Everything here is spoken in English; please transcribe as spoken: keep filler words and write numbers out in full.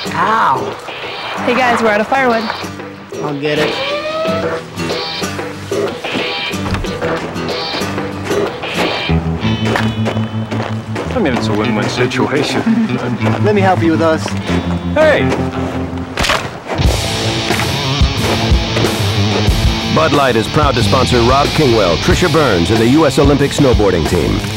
Ow! Hey guys, we're out of firewood. I'll get it. I mean, it's a win-win situation. Let me help you with us. Hey! Bud Light is proud to sponsor Rob Kingwell, Tricia Byrnes, and the U S Olympic snowboarding team.